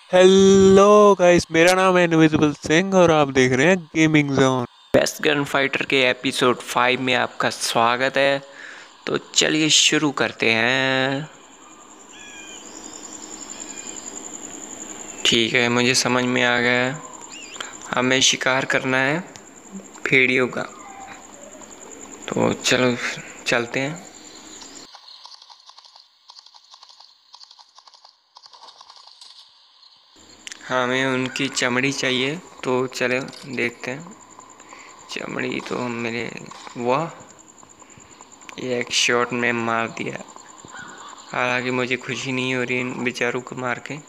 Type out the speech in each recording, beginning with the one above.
Hello guys, मेरा नाम है इनविजिबल सिंह और आप देख रहे हैं gaming zone. Best gun fighter के एपिसोड 5 में आपका स्वागत है। तो चलिए शुरू करते हैं। ठीक है, मुझे समझ में आ गया है। हमें शिकार करना है भेड़ियों का। तो चलो चलते हैं। हमें उनकी चमड़ी चाहिए, तो चलो देखते हैं। चमड़ी तो मेरे, वाह, ये एक शॉट में मार दिया। हालांकि मुझे खुशी नहीं हो रही इन बेचारों को मार के।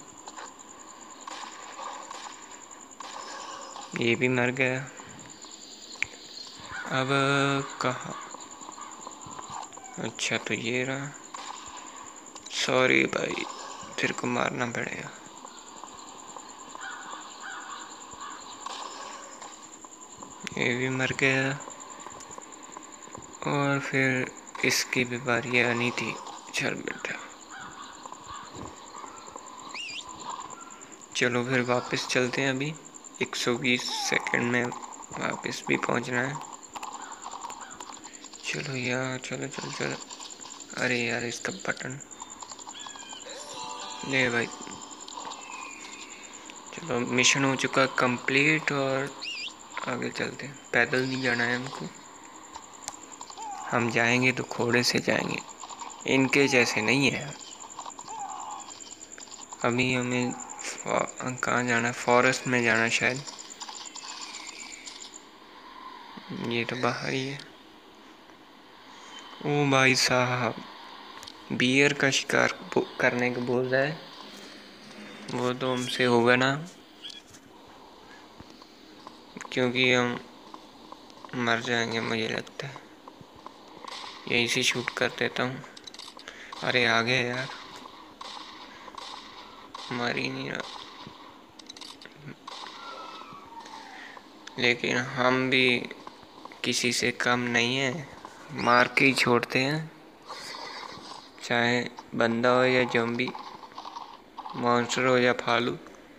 ये भी मर गया। अब कहाँ? अच्छा, तो ये रहा। सॉरी भाई, तेरे को मारना पड़ेगा। ये भी मर गया। और फिर इसकी भी बारी आनी थी। चल बेटा, चलो फिर वापस चलते हैं। अभी 120 सेकंड में वापस भी पहुंचना है। चलो यार, चलो चलो चलो। अरे यार, इसका बटन ले भाई। चलो, मिशन हो चुका कंप्लीट और आगे चलते हैं। पैदल नहीं जाना है हमको। हम जाएंगे तो घोड़े से जाएंगे, इनके जैसे नहीं है। अभी हमें कहाँ जाना है? फॉरेस्ट में जाना है शायद। ये तो बाहर ही है। ओ भाई साहब, बियर का शिकार करने को बोल रहा है। वो तो हमसे होगा ना, क्योंकि हम मर जाएंगे मुझे लगता है। यहीं से शूट कर देता हूँ। अरे आ गए यार, मर ही नहीं रहा। लेकिन हम भी किसी से कम नहीं है, मार के ही छोड़ते हैं। चाहे बंदा हो या ज़ॉम्बी, मॉन्स्टर हो या भालू।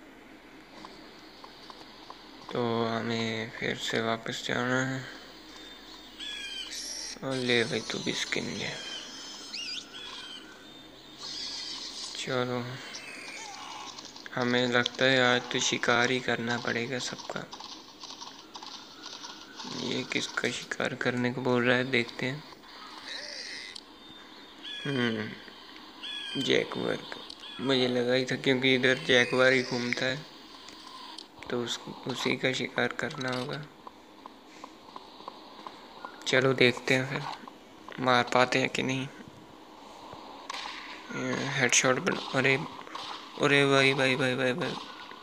तो हमें फिर से वापस जाना है। और ले भाई, तू भी स्किन ले। चलो, हमें लगता है आज तो शिकार ही करना पड़ेगा सबका। ये किसका शिकार करने को बोल रहा है, देखते हैं। जैकवार का मुझे लगा ही था, क्योंकि इधर जैकवार ही घूमता है, तो उसी का शिकार करना होगा। चलो देखते हैं फिर मार पाते हैं कि नहीं। हेडशॉट बना। अरे अरे भाई भाई भाई भाई भाई,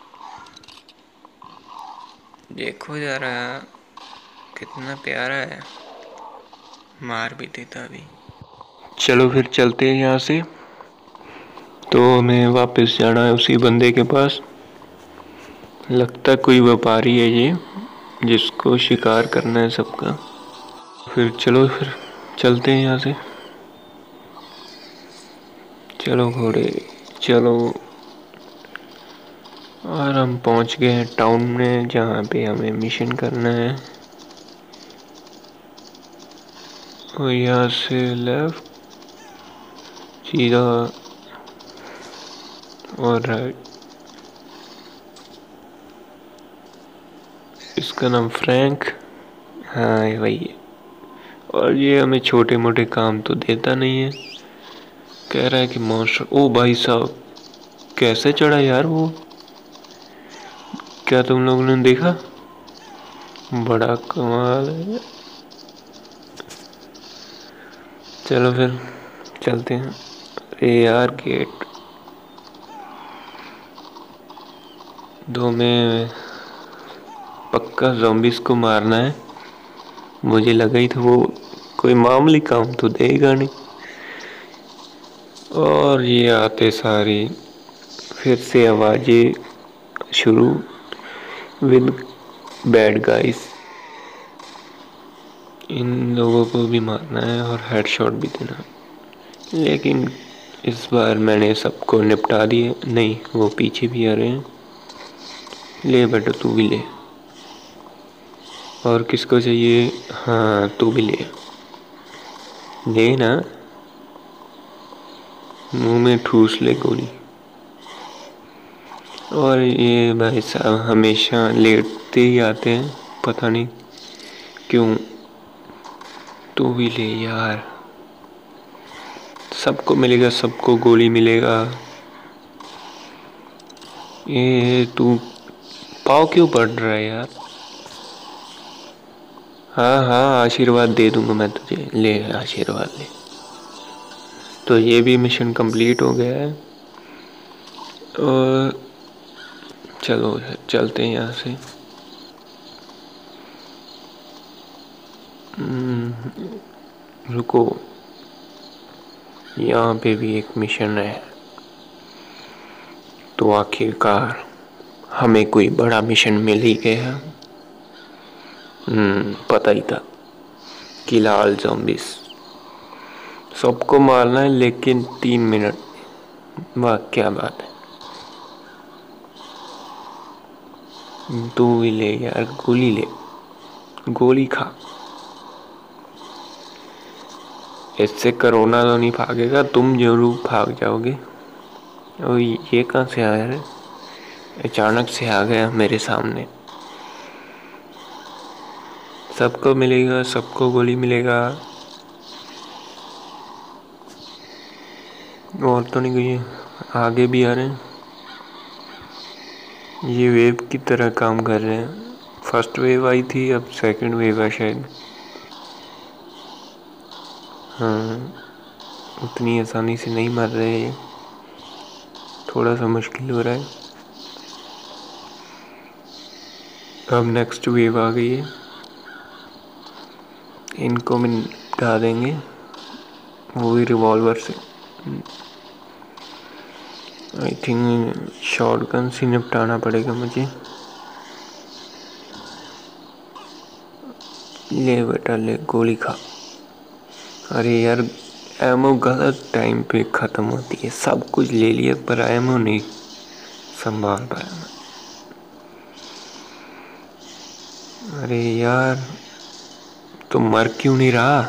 देखो जरा कितना प्यारा है, मार भी देता अभी। चलो फिर चलते हैं यहाँ से। तो हमें वापस जाना है उसी बंदे के पास। लगता है कोई व्यापारी है ये, जिसको शिकार करना है सबका। फिर चलो, फिर चलते हैं यहाँ से। चलो घोड़े, चलो। और हम पहुँच गए हैं टाउन में, जहाँ पे हमें मिशन करना है। और यहाँ से लेफ्ट, सीधा और राइट। इसका नाम फ्रैंक, हाँ ये वही है। और ये हमें छोटे मोटे काम तो देता नहीं है। कह रहा है कि मॉन्स्टर। ओ भाई साहब, कैसे चढ़ा यार वो? क्या तुम लोगों ने देखा? बड़ा कमाल है। चलो फिर चलते हैं। अरे यार, गेट दो में पक्का ज़ॉम्बिस को मारना है। मुझे लगा ही था वो कोई मामूली काम तो देगा नहीं। और ये आते सारी फिर से आवाज़ें शुरू, विद बैड गाइस। इन लोगों को भी मारना है और हेडशॉट भी देना, लेकिन इस बार मैंने सबको निपटा दिए। नहीं, वो पीछे भी आ रहे हैं। ले बेटा, तू भी ले। और किसको चाहिए? हाँ, तू भी ले। ले ना, मुंह में ठूस ले गोली। और ये भाई साहब हमेशा लेटते ही आते हैं, पता नहीं क्यों। तू भी ले यार, सबको मिलेगा, सबको गोली मिलेगा। ये तू पाव क्यों पड़ रहा है यार? हाँ हाँ, आशीर्वाद दे दूंगा मैं तुझे, ले आशीर्वाद ले। तो ये भी मिशन कंप्लीट हो गया है। और चलो चलते हैं यहाँ से। रुको, यहाँ पे भी एक मिशन है। तो आखिरकार हमें कोई बड़ा मिशन मिल ही गया। पता ही था कि लाल ज़ॉम्बिस सबको मारना है, लेकिन 3 मिनट। वाह क्या बात है। तू भी ले यार, गोली ले, गोली खा। इससे कोरोना तो नहीं भागेगा, तुम जरूर भाग जाओगे। और ये कहाँ से आया है? अचानक से आ गया मेरे सामने। सबको मिलेगा, सबको गोली मिलेगा। और तो नहीं गई, आगे भी आ रहे हैं। ये वेव की तरह काम कर रहे हैं। फर्स्ट वेव आई थी, अब सेकंड वेव है शायद। हाँ, उतनी आसानी से नहीं मर रहे ये, थोड़ा सा मुश्किल हो रहा है। अब नेक्स्ट वेव आ गई है, इनको भी निपटा देंगे, वो भी रिवॉल्वर से। आई थिंक शॉटगन से निपटाना पड़ेगा मुझे। ले बेटा ले, गोली खा। अरे यार, एमो गलत टाइम पे ख़त्म होती है। सब कुछ ले लिया पर एमो नहीं संभाल पाया मैं। अरे यार, तो मर क्यों नहीं रहा?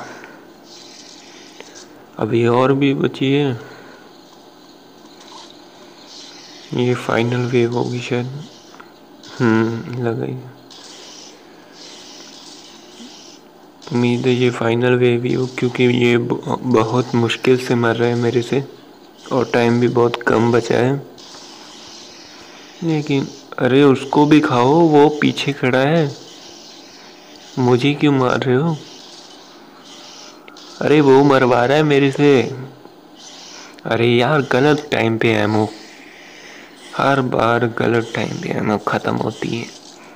अभी और भी बची है। ये फाइनल वेव होगी शायद। लगाई। उम्मीद है ये फाइनल वेव ही हो, क्योंकि ये बहुत मुश्किल से मर रहे हैं मेरे से, और टाइम भी बहुत कम बचा है। लेकिन अरे उसको भी खाओ, वो पीछे खड़ा है। मुझे क्यों मार रहे हो? अरे वो मरवा रहा है मेरे से। अरे यार, गलत टाइम पे एमो, हर बार गलत टाइम पे एमो ख़त्म होती है।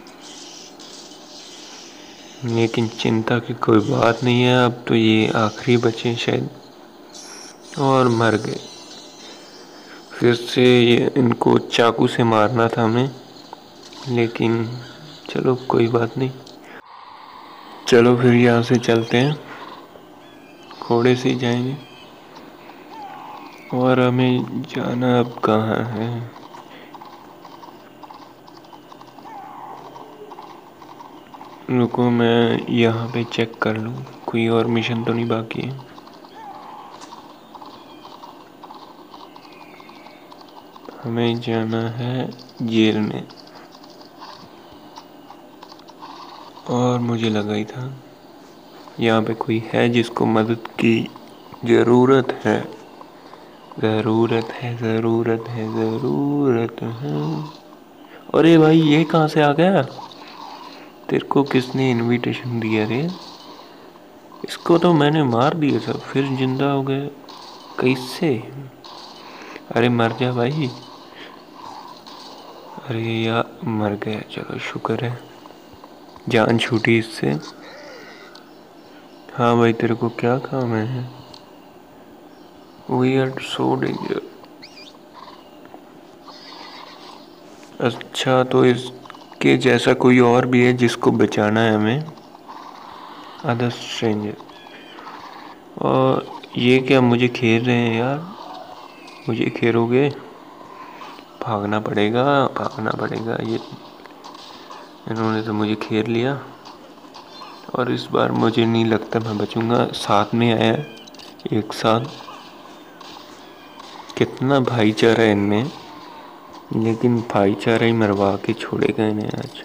लेकिन चिंता की कोई बात नहीं है, अब तो ये आखिरी बचे शायद, और मर गए। फिर से ये इनको चाकू से मारना था हमें, लेकिन चलो कोई बात नहीं। चलो फिर यहाँ से चलते हैं, घोड़े से ही जाएंगे। और हमें जाना अब कहाँ है? रुको, मैं यहाँ पे चेक कर लूँ, कोई और मिशन तो नहीं बाकी है। हमें जाना है जेल में, और मुझे लगा ही था यहाँ पे कोई है जिसको मदद की ज़रूरत है। ज़रूरत है, ज़रूरत है, ज़रूरत है। अरे भाई, ये कहाँ से आ गया? तेरे को किसने इनविटेशन दिया रे? इसको तो मैंने मार दिया सब, फिर जिंदा हो गए कैसे? अरे मर जा भाई। अरे यार, मर गया, चलो शुक्र है, जान छूटी इससे। हाँ भाई, तेरे को क्या काम है? We are so danger. अच्छा, तो इसके जैसा कोई और भी है जिसको बचाना है हमें, अदर स्ट्रेंजर। और ये क्या मुझे घेर रहे हैं यार? मुझे घेरोगे? भागना पड़ेगा, भागना पड़ेगा। ये इन्होंने तो मुझे घेर लिया और इस बार मुझे नहीं लगता मैं बचूंगा। साथ में आया एक साथ, कितना भाईचारा है इनमें, लेकिन भाईचारा ही मरवा के छोड़ेगा इन्हें आज।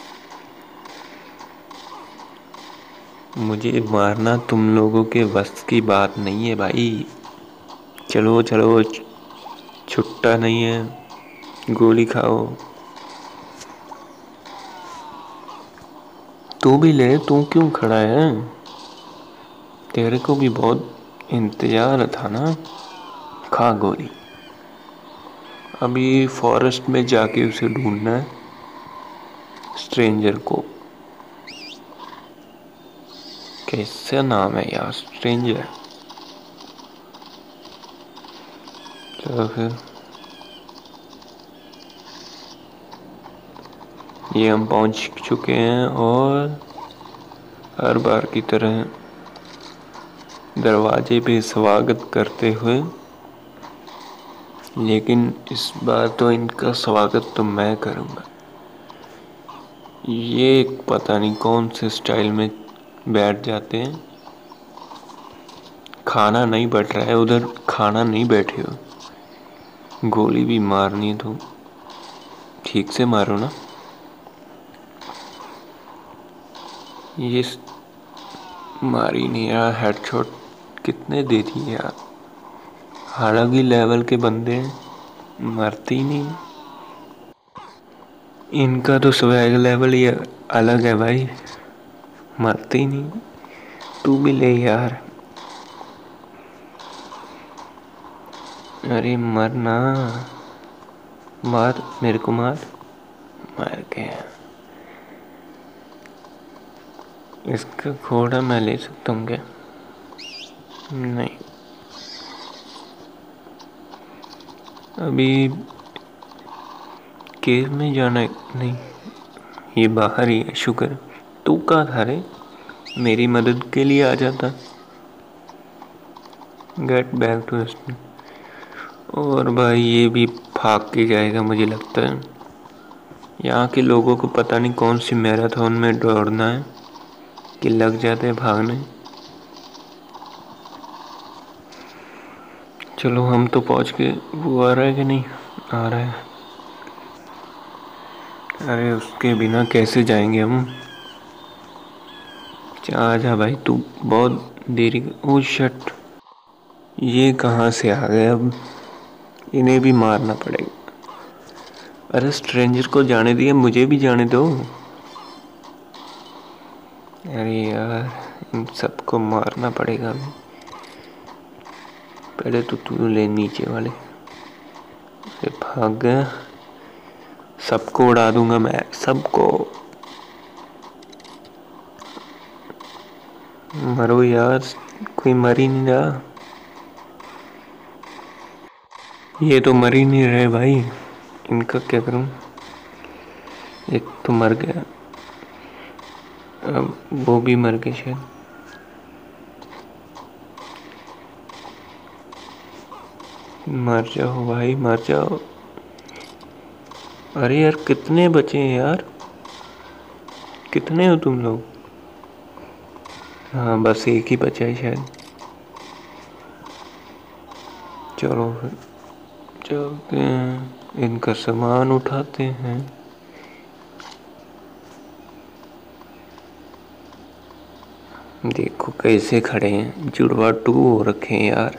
मुझे मारना तुम लोगों के बस की बात नहीं है भाई। चलो चलो, छुट्टा नहीं है, गोली खाओ। तू भी ले, तू क्यों खड़ा है? तेरे को भी बहुत इंतजार था ना। खा गोली। अभी फॉरेस्ट में जाके उसे ढूंढना है, स्ट्रेंजर को। कैसा नाम है यार, स्ट्रेंजर। चलो फिर, ये हम पहुंच चुके हैं और हर बार की तरह दरवाजे पे स्वागत करते हुए, लेकिन इस बार तो इनका स्वागत तो मैं करूंगा। ये पता नहीं कौन से स्टाइल में बैठ जाते हैं। खाना नहीं बट रहा है उधर, खाना नहीं बैठे हो। गोली भी मारनी है तो ठीक से मारो ना। ये मारी नहीं यार, हेडशॉट कितने दे दिए यार। अलग ही लेवल के बंदे हैं, मरते ही नहीं। इनका तो स्वैग लेवल ही अलग है भाई, मरते ही नहीं। तू भी ले यार। अरे मरना, मार मेरे को, मार। मार गया। इसका घोड़ा मैं ले सकता हूँ क्या? नहीं। अभी केव में जाना है? नहीं, ये बाहर ही है। शुक्र। तू कहाँ था रे? मेरी मदद के लिए आ जाता। Get back to station. और भाई ये भी भाग के जाएगा मुझे लगता है। यहाँ के लोगों को पता नहीं कौन सी मैराथन में दौड़ना है कि लग जाते हैं भागने। चलो हम तो पहुँच गए। वो आ रहा है कि नहीं? आ रहा है। अरे उसके बिना कैसे जाएंगे हम? आजा भाई, तू बहुत देरी। ओ शट, ये कहाँ से आ गए? अब इन्हें भी मारना पड़ेगा। अरे स्ट्रेंजर को जाने दिए, मुझे भी जाने दो। अरे यार, इन सबको मारना पड़ेगा अभी। पहले तो तू ले नीचे वाले। अरे भाग गया। सबको उड़ा दूंगा मैं, सबको। मरो यार, कोई मर ही नहीं रहा। ये तो मर ही नहीं रहे भाई, इनका क्या करूं? एक तो मर गया, अब वो भी मर गए शायद। मर जाओ भाई, मर जाओ। अरे यार, कितने बचे हैं यार? कितने हो तुम लोग? हाँ, बस एक ही बचा है शायद। चलो फिर चलते हैं, इनका सामान उठाते हैं। देखो कैसे खड़े हैं, जुड़वा टू हो रखे हैं यार।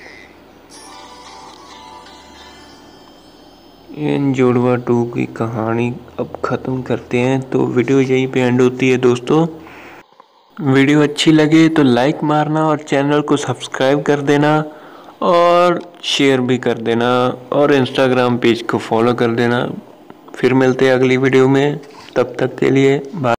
इन जुड़वा टू की कहानी अब ख़त्म करते हैं, तो वीडियो यहीं पे एंड होती है दोस्तों। वीडियो अच्छी लगे तो लाइक मारना और चैनल को सब्सक्राइब कर देना और शेयर भी कर देना और इंस्टाग्राम पेज को फॉलो कर देना। फिर मिलते हैं अगली वीडियो में, तब तक के लिए बाय।